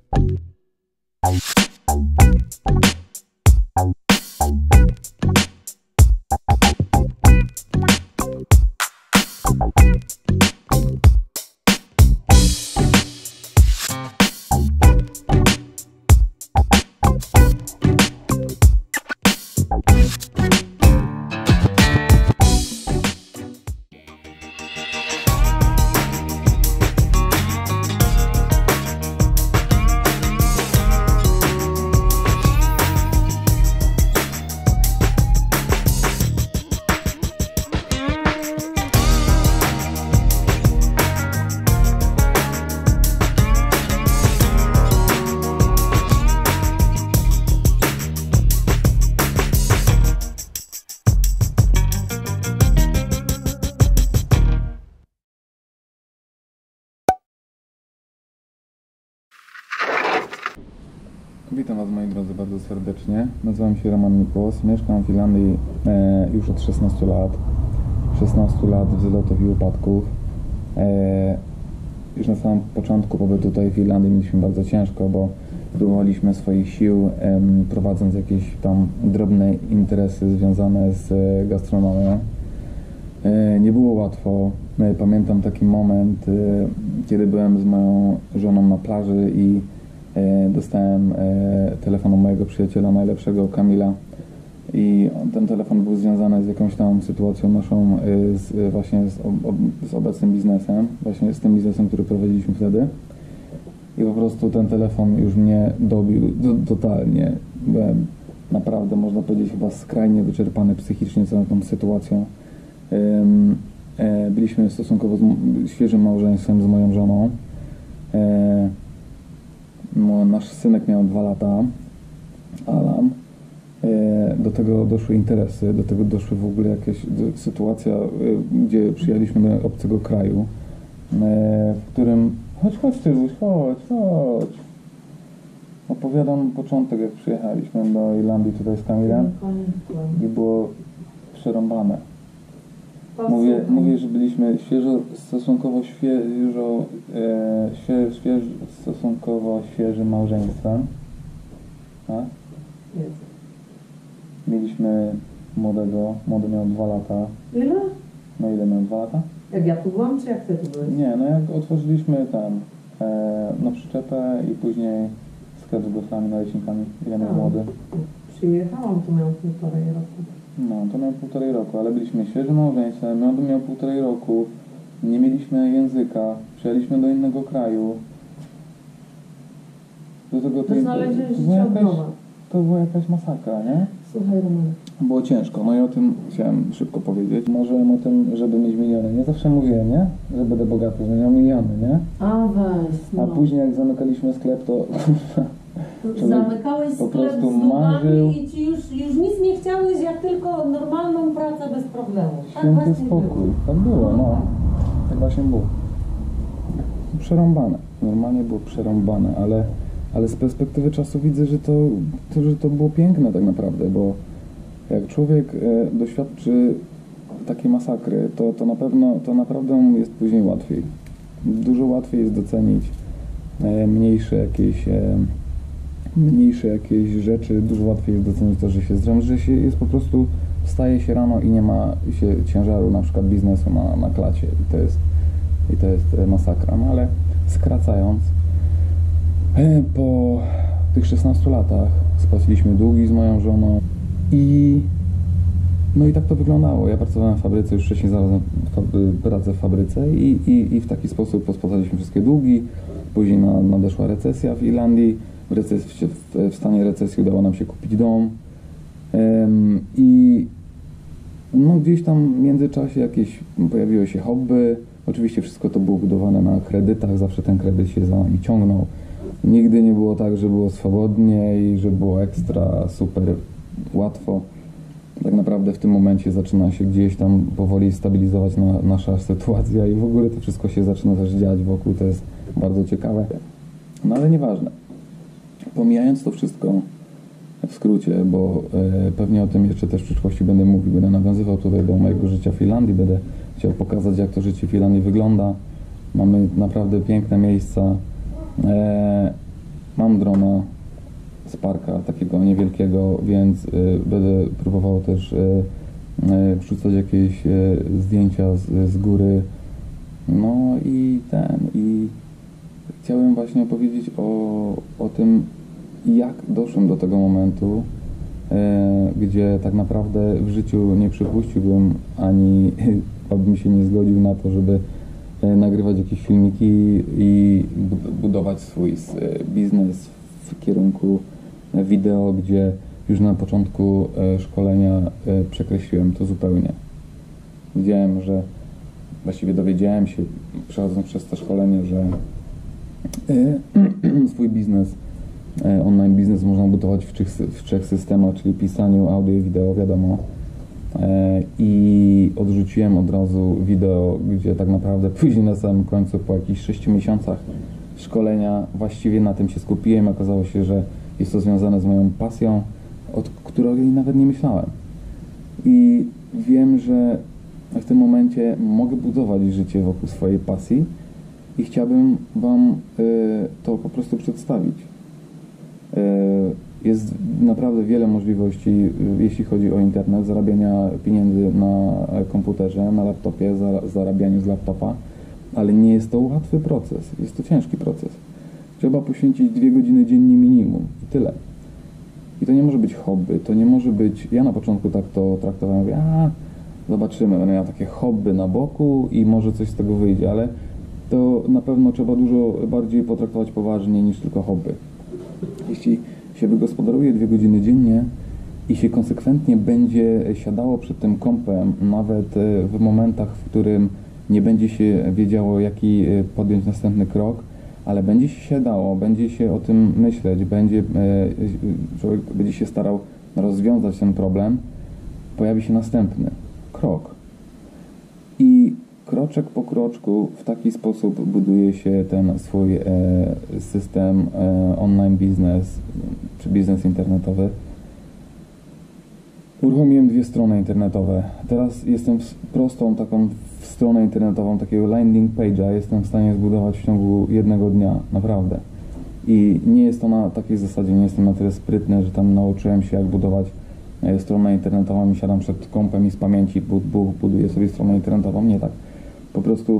Witam Was, moi drodzy, bardzo serdecznie. Nazywam się Roman Mikłos, mieszkam w Irlandii już od 16 lat. 16 lat wzlotów i upadków. Już na samym początku pobytu tutaj w Irlandii mieliśmy bardzo ciężko, bo próbowaliśmy swoich sił, prowadząc jakieś tam drobne interesy związane z gastronomią. Nie było łatwo. Pamiętam taki moment, kiedy byłem z moją żoną na plaży i dostałem telefon od mojego przyjaciela najlepszego, Kamila, i ten telefon był związany z jakąś tam sytuacją naszą, z obecnym biznesem, właśnie z tym biznesem, który prowadziliśmy wtedy, i po prostu ten telefon już mnie dobił totalnie. Byłem naprawdę, można powiedzieć, chyba skrajnie wyczerpany psychicznie całą tą sytuacją. Byliśmy stosunkowo świeżym małżeństwem z moją żoną. Nasz synek miał 2 lata, Alan. Do tego doszły interesy, do tego doszły w ogóle jakaś sytuacja, gdzie przyjechaliśmy do obcego kraju, w którym... Chodź Tyluś, chodź. Opowiadam początek, jak przyjechaliśmy do Irlandii tutaj z Kamilem i było przerąbane. Mówię, że byliśmy stosunkowo świeżym małżeństwem. Tak? Mieliśmy młody miał 2 lata. Ile? No ile miał 2 lata? Jak ja tu byłam, czy jak ty tu byłeś? Nie, no jak otworzyliśmy tam przyczepę i później sklep z goframi, naleśnikami. Ile miał młody? Przyjechałam, to miał 1,5 roku. No, to miał 1,5 roku, ale byliśmy świeżym małżeństwem, miał 1,5 roku, nie mieliśmy języka, przyjechaliśmy do innego kraju. Do tego to była jakaś masakra, nie? Słuchaj, Roman. Było ciężko, no i o tym chciałem szybko powiedzieć. Może o tym, żeby mieć miliony. Nie zawsze mówiłem, nie? Że będę bogaty, że miał miliony, nie? A weź, no. A później jak zamykaliśmy sklep, to... Zamykałeś po sklep prostu z długami marzył. I ci już nic nie chciałeś, jak tylko normalną pracę bez problemu. Tak Święty właśnie spokój. było. Tak było, no. Tak właśnie było. Przerąbane. Normalnie było przerąbane, ale z perspektywy czasu widzę, że to było piękne tak naprawdę, bo jak człowiek doświadczy takiej masakry, to naprawdę mu jest później łatwiej. Dużo łatwiej jest docenić mniejsze jakieś rzeczy, dużo łatwiej jest docenić to, że się jest po prostu, wstaje się rano i nie ma się ciężaru na przykład biznesu na klacie i to jest masakra. No ale skracając, po tych 16 latach spłaciliśmy długi z moją żoną i tak to wyglądało. Ja pracowałem w fabryce, już wcześniej znalazłem pracę w fabryce i w taki sposób pospłacaliśmy wszystkie długi. Później nadeszła recesja w Irlandii. W stanie recesji udało nam się kupić dom. I gdzieś tam w międzyczasie jakieś pojawiły się hobby. Oczywiście wszystko to było budowane na kredytach, zawsze ten kredyt się za nami ciągnął. Nigdy nie było tak, że było swobodnie i że było ekstra, super łatwo. Tak naprawdę w tym momencie zaczyna się gdzieś tam powoli stabilizować nasza sytuacja i w ogóle to wszystko się zaczyna też dziać wokół, to jest bardzo ciekawe. No ale nieważne. Pomijając to wszystko w skrócie, bo pewnie o tym jeszcze też w przyszłości będę mówił, będę nawiązywał tutaj do mojego życia w Irlandii, będę chciał pokazać, jak to życie w Irlandii wygląda. Mamy naprawdę piękne miejsca. Mam drona Sparka, takiego niewielkiego, więc będę próbował też wrzucać jakieś zdjęcia z góry. No i chciałem właśnie opowiedzieć o tym, jak doszłem do tego momentu, gdzie tak naprawdę w życiu nie przypuściłbym, ani bym się nie zgodził na to, żeby nagrywać jakieś filmiki i budować swój biznes w kierunku wideo, gdzie już na początku szkolenia przekreśliłem to zupełnie. Wiedziałem, że właściwie dowiedziałem się, przechodząc przez to szkolenie, że swój biznes, online biznes można budować w trzech systemach, czyli pisaniu, audio i wideo, wiadomo. I odrzuciłem od razu wideo, gdzie tak naprawdę później na samym końcu, po jakichś 6 miesiącach szkolenia, właściwie na tym się skupiłem. Okazało się, że jest to związane z moją pasją, od której nawet nie myślałem. I wiem, że w tym momencie mogę budować życie wokół swojej pasji i chciałbym Wam to po prostu przedstawić. Jest naprawdę wiele możliwości, jeśli chodzi o internet, zarabiania pieniędzy na komputerze, na laptopie, zarabianiu z laptopa, ale nie jest to łatwy proces, jest to ciężki proces. Trzeba poświęcić 2 godziny dziennie minimum i tyle. I to nie może być hobby, to nie może być... Ja na początku tak to traktowałem, mówię, zobaczymy, będę miał takie hobby na boku i może coś z tego wyjdzie, ale to na pewno trzeba dużo bardziej potraktować poważnie niż tylko hobby. Jeśli się wygospodaruje 2 godziny dziennie i się konsekwentnie będzie siadało przed tym kompem, nawet w momentach, w którym nie będzie się wiedziało, jaki podjąć następny krok, ale będzie się siadało, będzie się o tym myśleć, człowiek będzie się starał rozwiązać ten problem, pojawi się następny krok. I kroczek po kroczku w taki sposób buduje się ten swój system online biznes, czy biznes internetowy. Uruchomiłem 2 strony internetowe. Teraz jestem prostą taką stronę internetową, takiego landing page'a jestem w stanie zbudować w ciągu 1 dnia, naprawdę. I nie jest to na takiej zasadzie, nie jestem na tyle sprytny, że tam nauczyłem się, jak budować stronę internetową i siadam przed kompem i z pamięci buduję sobie stronę internetową. Nie tak. Po prostu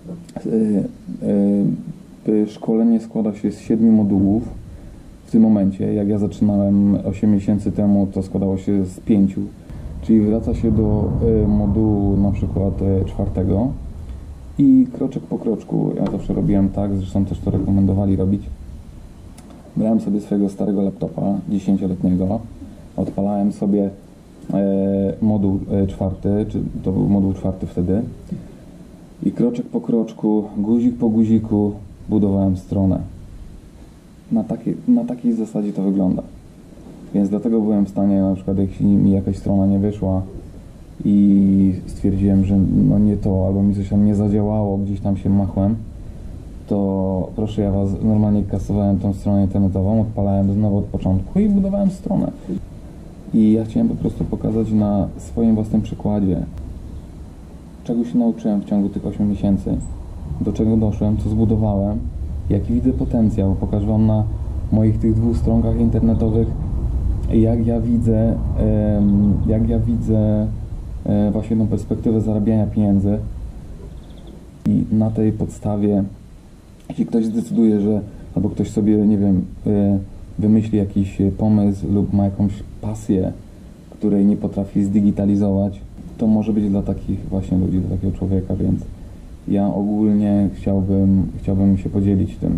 szkolenie składa się z 7 modułów. W tym momencie, jak ja zaczynałem 8 miesięcy temu, to składało się z 5. Czyli wraca się do modułu na przykład 4 i kroczek po kroczku, ja zawsze robiłem tak, zresztą też to rekomendowali robić. Brałem sobie swojego starego laptopa 10-letniego, odpalałem sobie moduł 4, czy to był moduł 4 wtedy, i kroczek po kroczku, guzik po guziku budowałem stronę. Na takiej zasadzie to wygląda. Więc dlatego byłem w stanie, na przykład jeśli mi jakaś strona nie wyszła i stwierdziłem, że no nie to, albo mi coś tam nie zadziałało, gdzieś tam się machłem, to proszę ja Was, normalnie kasowałem tą stronę internetową, odpalałem znowu od początku i budowałem stronę. I ja chciałem po prostu pokazać na swoim własnym przykładzie, czego się nauczyłem w ciągu tych 8 miesięcy, do czego doszłem, co zbudowałem, jaki widzę potencjał. Pokażę Wam na moich tych 2 stronkach internetowych, jak ja widzę właśnie tą perspektywę zarabiania pieniędzy. I na tej podstawie, jeśli ktoś zdecyduje, że albo ktoś sobie, nie wiem, wymyśli jakiś pomysł lub ma jakąś pasję, której nie potrafi zdigitalizować, to może być dla takich właśnie ludzi, dla takiego człowieka, więc ja ogólnie chciałbym się podzielić tym,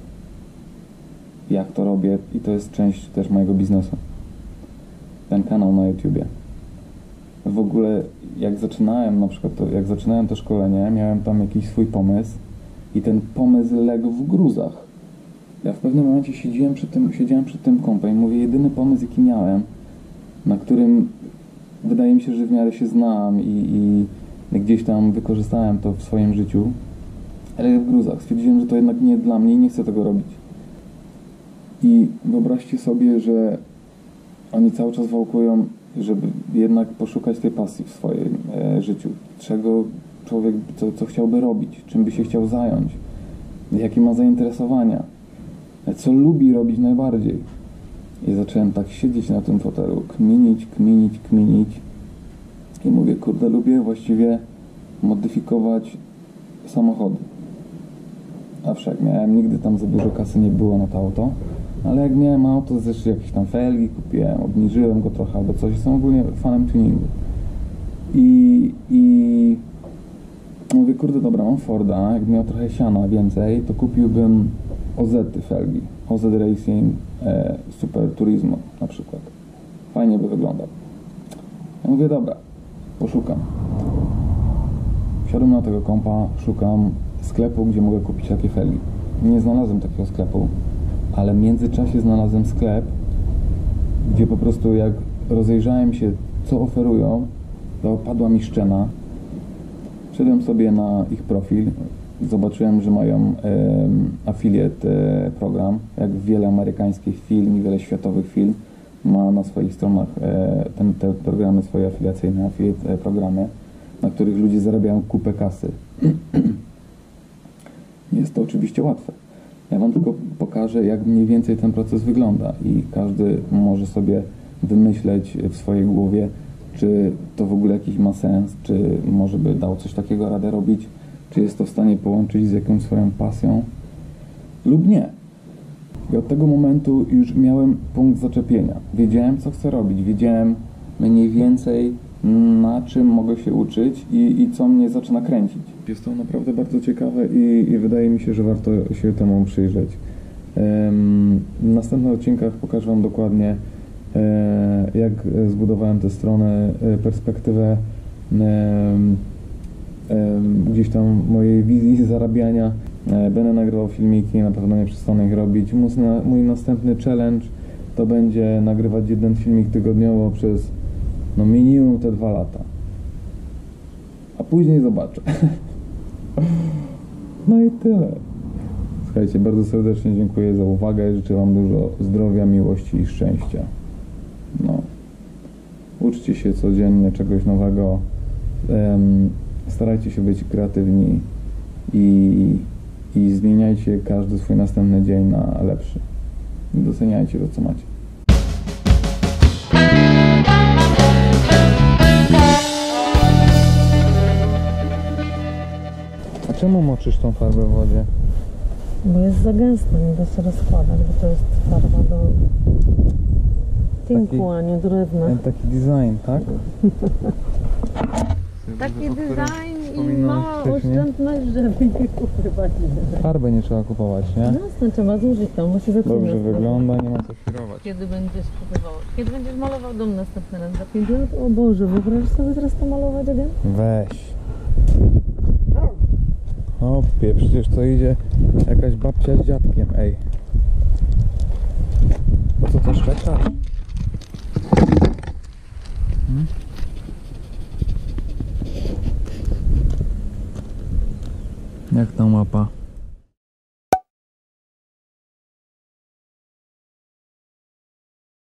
jak to robię, i to jest część też mojego biznesu. Ten kanał na YouTubie. W ogóle jak zaczynałem jak zaczynałem to szkolenie, miałem tam jakiś swój pomysł i ten pomysł legł w gruzach. Ja w pewnym momencie siedziałem przed tym kompem i mówię, jedyny pomysł, jaki miałem, na którym wydaje mi się, że w miarę się znam i gdzieś tam wykorzystałem to w swoim życiu, ale w gruzach. Stwierdziłem, że to jednak nie dla mnie i nie chcę tego robić. I wyobraźcie sobie, że oni cały czas wałkują, żeby jednak poszukać tej pasji w swoim życiu. Czego człowiek, co chciałby robić, czym by się chciał zająć, jakie ma zainteresowania. co lubi robić najbardziej. I zacząłem tak siedzieć na tym fotelu, kminić i mówię, kurde, lubię właściwie modyfikować samochody. A wszak miałem, nigdy tam za dużo kasy nie było na to auto, ale jak miałem auto, to zresztą jakieś tam felgi kupiłem, obniżyłem go trochę albo coś, jestem ogólnie fanem tuningu. I mówię, kurde, dobra, mam Forda, jakbym miał trochę siana więcej, to kupiłbym OZ-y felgi, OZ Racing Super Turismo na przykład. Fajnie by wyglądał. Ja mówię, dobra, poszukam. Wsiadłem na tego kompa, szukam sklepu, gdzie mogę kupić takie felgi. Nie znalazłem takiego sklepu, ale w międzyczasie znalazłem sklep, gdzie po prostu jak rozejrzałem się, co oferują, to padła mi szczena. Wszedłem sobie na ich profil, zobaczyłem, że mają affiliate program, jak wiele amerykańskich firm i wiele światowych firm ma na swoich stronach te programy swoje afiliacyjne, affiliate programy, na których ludzie zarabiają kupę kasy. Nie jest to oczywiście łatwe. Ja Wam tylko pokażę, jak mniej więcej ten proces wygląda i każdy może sobie wymyśleć w swojej głowie, czy to w ogóle jakiś ma sens, czy może by dał coś takiego radę robić, czy jest to w stanie połączyć z jakąś swoją pasją lub nie. I od tego momentu już miałem punkt zaczepienia. Wiedziałem, co chcę robić, wiedziałem mniej więcej, na czym mogę się uczyć i co mnie zaczyna kręcić. Jest to naprawdę bardzo ciekawe i wydaje mi się, że warto się temu przyjrzeć. W następnych odcinkach pokażę Wam dokładnie, jak zbudowałem tę stronę, perspektywę gdzieś tam mojej wizji zarabiania. Będę nagrywał filmiki, na pewno nie przestanę ich robić. Mój następny challenge to będzie nagrywać jeden filmik tygodniowo przez minimum te 2 lata. A później zobaczę. No i tyle. Słuchajcie, bardzo serdecznie dziękuję za uwagę. Życzę Wam dużo zdrowia, miłości i szczęścia. Uczcie się codziennie czegoś nowego. Starajcie się być kreatywni i zmieniajcie każdy swój następny dzień na lepszy. Doceniajcie to, co macie. A czemu moczysz tą farbę w wodzie? Bo jest za gęsta, nie da się rozkładać, bo to jest farba do tynku, a nie drewna. Taki design, tak? Taki design i mała oszczędność, żeby nie kupować. Farbę nie trzeba kupować, nie? Jasne, trzeba zużyć to, musi zatrzymać. Dobrze wygląda, nie ma co świrować. Kiedy będziesz kupował? Kiedy będziesz malował dom następny raz? Za 5 lat? O Boże, wyobraź sobie teraz to malować again? Weź. Opie, przecież to idzie jakaś babcia z dziadkiem, ej. Po co to szczeka? Jak ta mapa?